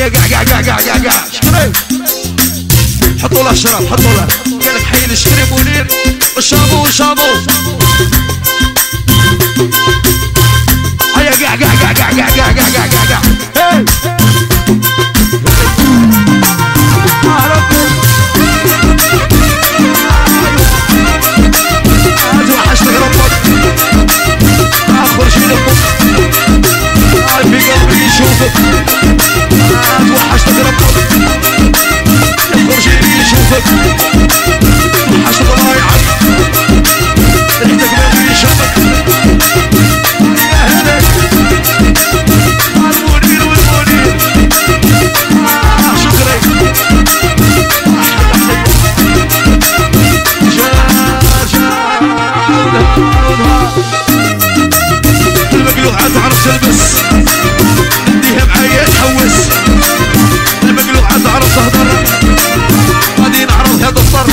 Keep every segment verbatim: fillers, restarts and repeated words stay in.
هيا قاع قاع قاع قاع قاع قاع شكري حطوا له الشراب حطوا له قالك حي نشتري منير والشابو والشابو هيا قاع قاع قاع قاع قاع قاع قاع قاع قاع قاع هي توحشتك ربك اخرج من امك في قلبي يشوفك توحشتك ربك يخرج لي يشوفك توحشتك الله يعافيك ريحتك قلبي يشوفك يا هلاك المنير والمنير شكري المقلوعة تعرف تلبس نديها معايا تحوس المقلوعة تعرف تهدر غادي نعرض هذا الضر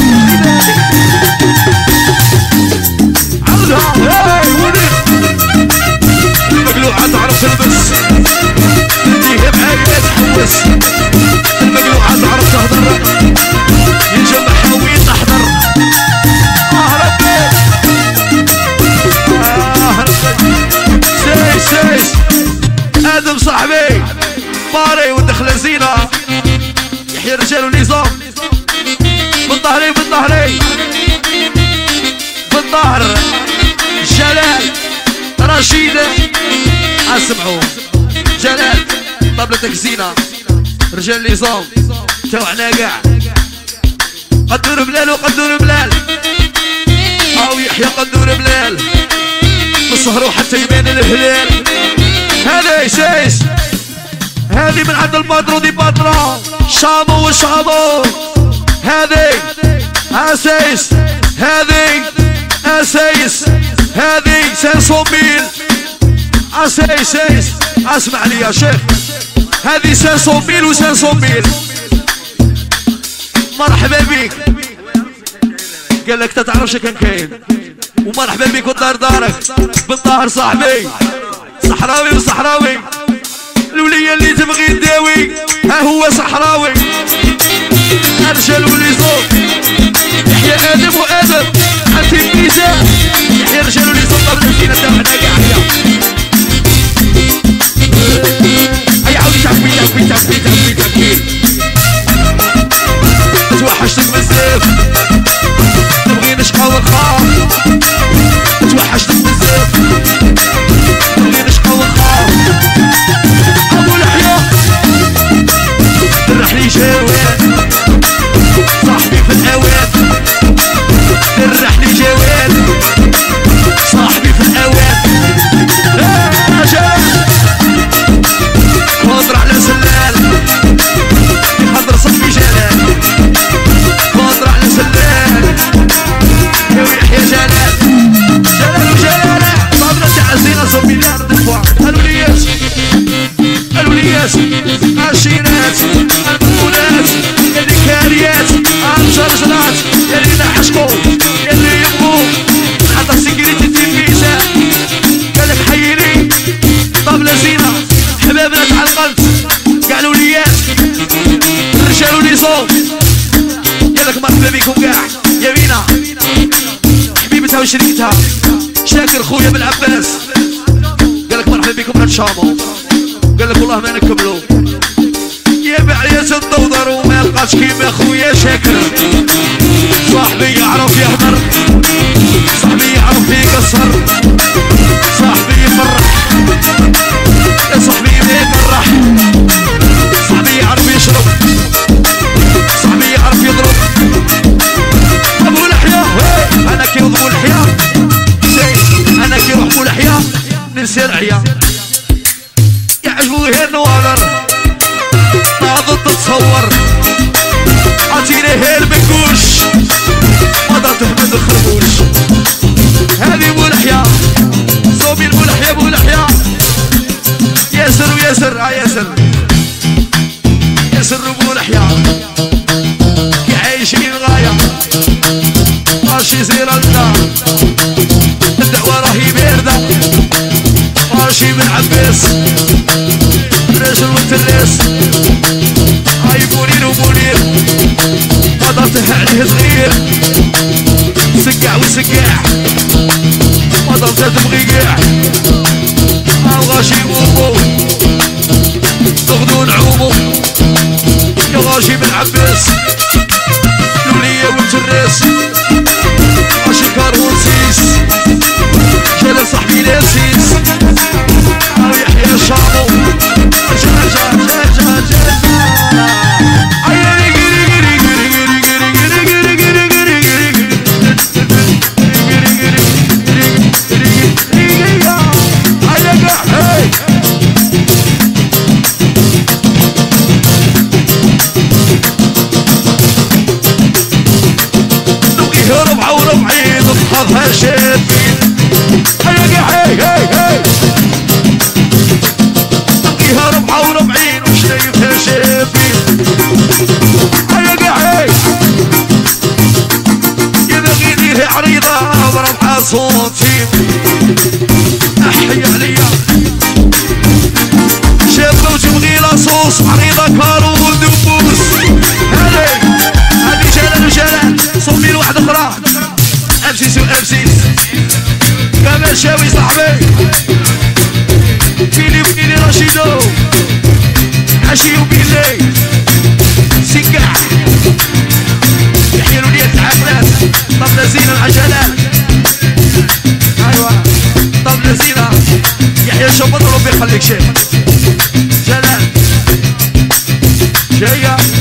عاودها هاي وليد المقلوعة تعرف تلبس نديها معايا تحوس المقلوعة تعرف تهدر ينجمعها وين تحضر سيس سيس ادم صاحبي باري ودخل زينة يحيى الرجال والنظام بالظهري بالظهري بالظهر جلال رشيد اسمعوا جلال طبلتك زينة رجال النظام توعنا قاع قدور بلال وقدور بلال او يحيى قدور بلال السهر حتى يبان الهلال هذه سيس هذه من عند البادرو دي بادرو شامو وشامو هذه اسيس هذه اسيس هذه سانسو ميل اسيس سيس اسمع لي يا شيخ هذه سانسو ميل وسانسو ميل مرحبا بيك قال لك تتعرفش كان كاين ومرحبا بك ودار دارك بالظاهر صاحبي صحراوي وصحراوي الولية اللي تبغي تداوي ها هو صحراوي الرجال واللي صوت يحيى ادم وادم انت النساء يحيى الرجال واللي صوت قبل الزينة تاعنا كاع هيا عاودي تعبي تعبي تعبي تعبي تعبي توحشتك بزاف تبغي نشقى ونخاف توحشتك بزاف تبغي نشقى ونخاف ابو الحياة الرحلي جواد صاحبي في الاوان الرحلي جواد صاحبي في الاوان يا جلال خضر على سلال يحضر صاحبي جلال خضر على سلال يا ويحيى جلال جلال وجلال صابنا تاع الزينة صوبي لي عرض الفوار الوليات الوليات الشينات المولات اللي كاريات الجرجرات اللي نحشقو اللي يبغو حتى سكريتي تلفيزة قالك حييني طابلة زينة حبابنا تعلقت كاع الوليات الرجال والنظام قالك مرحبا بكم كاع يا بينا حبيبتها وشريكتها شاكر خويا بالعباس قالك مرحبا بكم نتشامو قالك والله ما نكملو يا بعياس الدودر وما لقاش كيما خويا شاكر صاحبي يعرف يهدر صاحبي يعرف يكسر صاحبي يفرح يا صاحبي ما يفرح صاحبي يعرف يشرب صاحبي يعرف يضرب ابو الحياة انا كي ابو الحياة انا كي روح ابو الحياة ننسى العيا يعجبوه النوالر ناضت تتصور عطيني هي المنقوش مضى تهمد الخربوش هذه ابو الحياة صوبي ابو الحياة ابو الحياة ياسر وياسر اه ياسر ياسر ابو الحياة كي عايشين غاية ماشي زير الدار الدعوة راهي باردة ماشي من عباس الرجل والتلاس تبغي كاع غاشي بوبو ناخدو نعومو يا غاشي بن عباس الولية والجراس غاشي كارونسيس جلال صاحبي لاسيس او يحيى الشامو جا جا جا جا جا حظها شافين هيا هاي هاي هاي نلقيها ربعة وربعين وشايفها شافين هيا هاي يبغي يديرها عريضة بربعة صوتين احيا عليا شابة وتبغي لاصوص عريضة كارو ودبوس هذي هذي جلال وجلال صومي لواحدة اخرى امسيس وامسيس كمان شاوي صاحبي فيني وفيني رشيدو عشي وبيلي سكاح يحيى الولية العقلات طبلة زينة مع جلال ايوا طبلة زينة يحيى الشبط ربي يخليك شيخ جلال جاية